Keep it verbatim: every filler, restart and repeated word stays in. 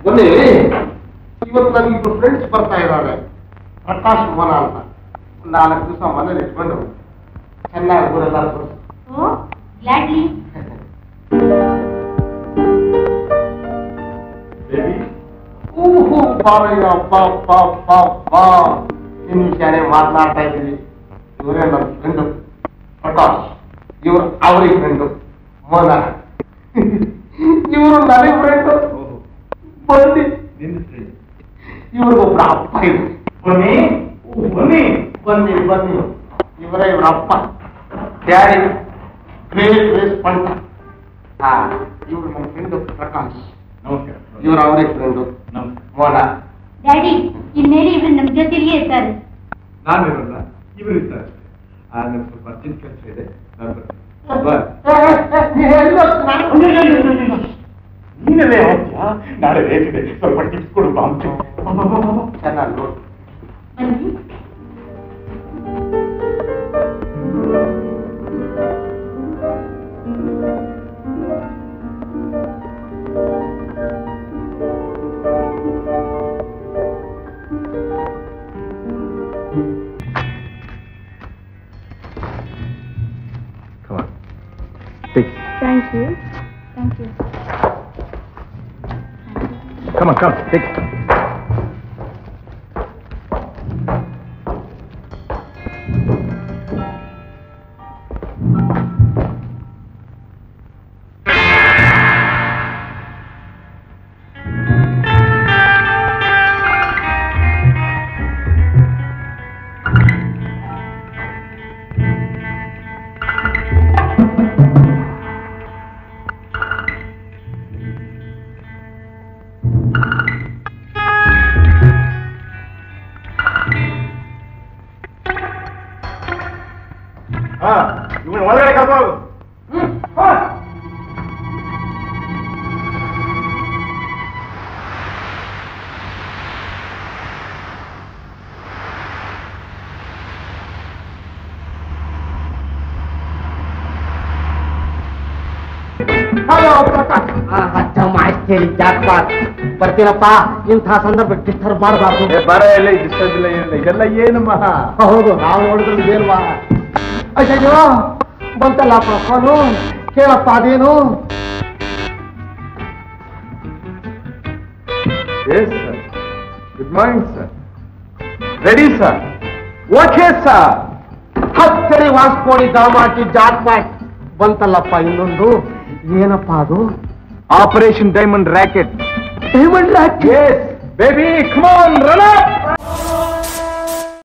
ಬನ್ನಿ, ಇವತ್ತು ನನಗಿಬ್ರು ಫ್ರೆಂಡ್ಸ್ ಬರ್ತಾ ಇದ್ದಾರೆ. ಪ್ರಕಾಶ್ ಮನ ಅಂತ. ನಾಲ್ಕು ದಿವಸ ಮನೇಲಿ ಇಟ್ಕೊಂಡು ಚೆನ್ನಾಗಿ ಊರೆಲ್ಲ ತೋರಿಸಿ. ಇನ್ನು ವಿಷಯನೇ ಮಾತನಾಡ್ತಾ ಇದ್ದೀವಿ. ಇವರೇ ನನ್ನ ಫ್ರೆಂಡು ಪ್ರಕಾಶ್, ಇವರು ಅವ್ರಿಗೆ ಫ್ರೆಂಡು ಮನ, ಇವರು ನನಗೆ ಫ್ರೆಂಡು ಬನ್ನಿ. ಇವ್ರಿಗೊಬ್ರ ಅಪ್ಪ ಇದೆ. ಬನ್ನಿ ಬನ್ನಿ ಬನ್ನಿ ಬನ್ನಿ ಇವರೇ ಇವ್ರ ಅಪ್ಪ ಡ್ಯಾಡಿ ಗ್ರೇಟ್ ಗ್ರೇಟ್ ಪಂಟ. ಹಾ, ಇವರು ನನ್ನ ಫ್ರೆಂಡು ಪ್ರಕಾಶ್. ನಮಸ್ಕಾರ. ಇವರು ಅವರೇ ಫ್ರೆಂಡು ಮೋನ. ಡ್ಯಾಡಿ, ಇನ್ಮೇಲೆ ಇವರು ನಮ್ಮ ಜೊತೆಗೆ ಇರ್ತಾರೆ. ನಾನು ಇರಲ್ಲ, ಇವರು ಇರ್ತಾರೆ. ನನಗೆ ಸ್ವಲ್ಪ ಅರ್ಜೆಂಟ್ ಕೆಲಸ ಇದೆ, ನಾನು ನೀನಲ್ಲೇ ಹೋಗ್ತೀಯಾ? ನಾಳೆ ರೇಟ್ ಇದೆ, ಸ್ವಲ್ಪ ಟಿಪ್ಸ್ ಕೊಡು ಬಾ. ಚೆನ್ನಾಗಿ ನೋಡಿ. Thank you. Thank you. Come on, come, take it. ಒಳಗಡೆ ಕರ್ಕೊಂಡು ಹಲೋ ಪ್ರಕಾಶ್. ಜಾಕ್ಪಾಟ್ ಬರ್ತೀರಪ್ಪ. ಇಂಥ ಸಂದರ್ಭಕ್ಕೆ ಡಿಸ್ಟರ್ಬ್ ಮಾಡಬಾರ್ದು. ಬರ ಇಲ್ಲ, ಡಿಸ್ಟರ್ಬ್ ಇಲ್ಲ, ಏನಿಲ್ಲ. ಇದೆಲ್ಲ ಏನಮ್ಮ? ಹೌದು, ನಾವು ನೋಡಿದ್ರೆ ಇದೇಲ್ವಾ? ಅಯ್ಯೋ ಬಂತಲ್ಲಪ್ಪ ಫೋನು. ಕೇಳಪ್ಪ ಅದೇನು? Yes sir, good morning sir. Ready sir, okay sir. ಹತ್ತನೇ ವಾಸ್ಕೋಡಿ ದಾಮಾಟಿ ಜಾಕ್ಪಾಟ್ ಬಂತಲ್ಲಪ್ಪ. ಇನ್ನೊಂದು ಏನಪ್ಪ ಅದು? Operation diamond racket. Diamond racket? Yes baby, come on, run up.